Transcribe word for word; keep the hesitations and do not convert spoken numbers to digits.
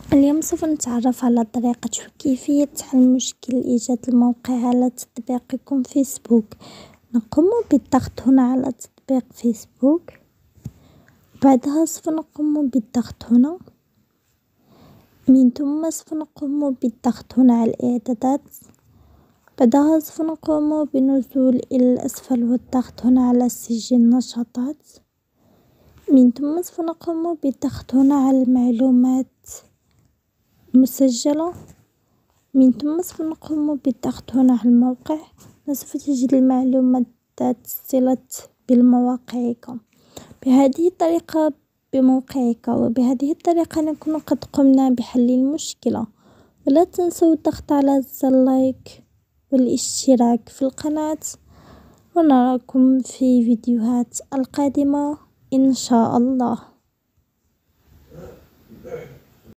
اليوم سوف نتعرف على طريقة وكيفية حل مشكل إيجاد الموقع على تطبيقكم فيسبوك. نقوم بالضغط هنا على تطبيق فيسبوك، بعدها سوف نقوم بالضغط هنا، من ثم سوف نقوم بالضغط هنا على الإعدادات، بعدها سوف نقوم بالنزول إلى الأسفل والضغط هنا على سجل نشاطات، من ثم سوف نقوم بالضغط هنا على المعلومات مسجلة، من ثم سوف نقوم بالضغط هنا على الموقع. سوف تجد المعلومات اتصلت بالمواقعكم بهذه الطريقة بموقعك، وبهذه الطريقة نكون قد قمنا بحل المشكلة. ولا تنسوا الضغط على زر لايك والاشتراك في القناة، ونراكم في فيديوهات القادمة إن شاء الله.